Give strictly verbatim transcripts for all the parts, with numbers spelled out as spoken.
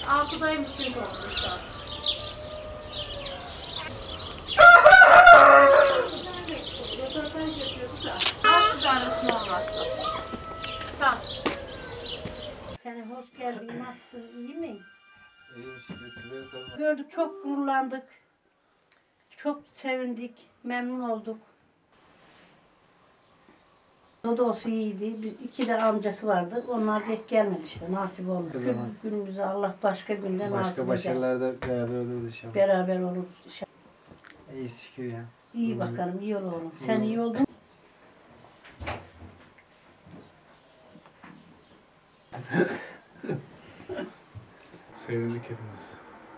Altıdaymış çünkü olmuşlar. Nasıl tanesini olmazsa? Tamam. Seni hoş geldin. Nasılsın? İyi mi? İyiyim şükür, sizleri sormak. Gördük, çok gururlandık. Çok sevindik, memnun olduk. Dodosu iyiydi. Bir, iki de amcası vardı. Onlar denk gelmedi işte. Nasip olmadı. O zaman. Günümüzde Allah başka günde nasip eder. Başka başarılarda beraber oluruz inşallah. Beraber oluruz inşallah. İyi şükür ya. İyi Hmm. bakalım, iyi ol oğlum. Sen iyi oldun. Sevindik hepimiz.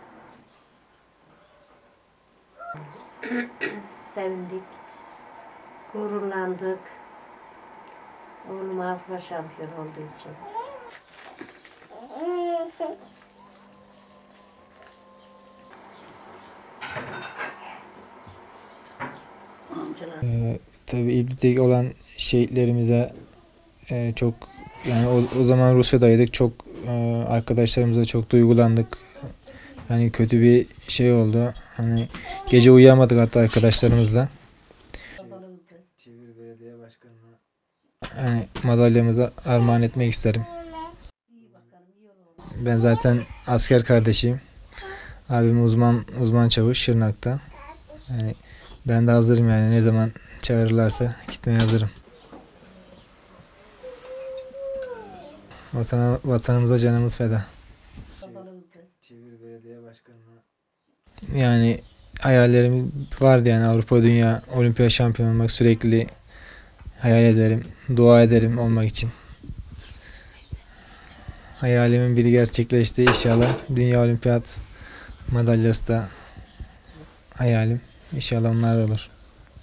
Sevindik, gururlandık. Oğlum Avrupa şampiyon olduğu için. Amcalar. Ee, tabii İbrik'teki olan şehitlerimize e, çok yani o, o zaman Rusya'daydık. Çok e, arkadaşlarımıza çok duygulandık. Hani kötü bir şey oldu. Hani gece uyuyamadık hatta arkadaşlarımızla. Çevir Belediye Başkanı'na Hani madalyamızı armağan etmek isterim. Ben zaten asker kardeşiyim. Abim uzman uzman çavuş Şırnak'ta. Yani ben de hazırım yani ne zaman çağırırlarsa gitmeye hazırım. Vatana, vatanımıza canımız feda. Çevir Belediye Başkanı'na Yani hayallerim vardı yani Avrupa Dünya Olimpiyat şampiyonu olmak sürekli hayal ederim, dua ederim olmak için. Hayalimin biri gerçekleşti inşallah. Dünya Olimpiyat madalyası da hayalim. İnşallah onlar da olur.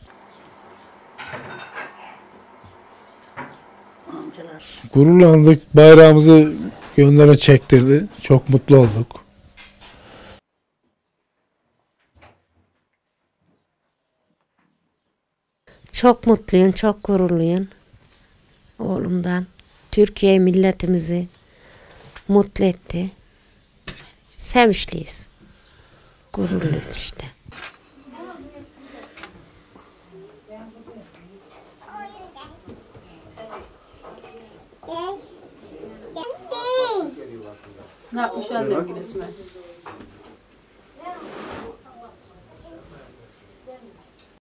Amcalar. Gururlandık, bayrağımızı gönlere çektirdi. Çok mutlu olduk. Çok mutluyum, çok gururluyum oğlumdan. Türkiye milletimizi mutlu etti. Sevinçliyiz. Gururluyuz işte. Ne yapmış annem resmen?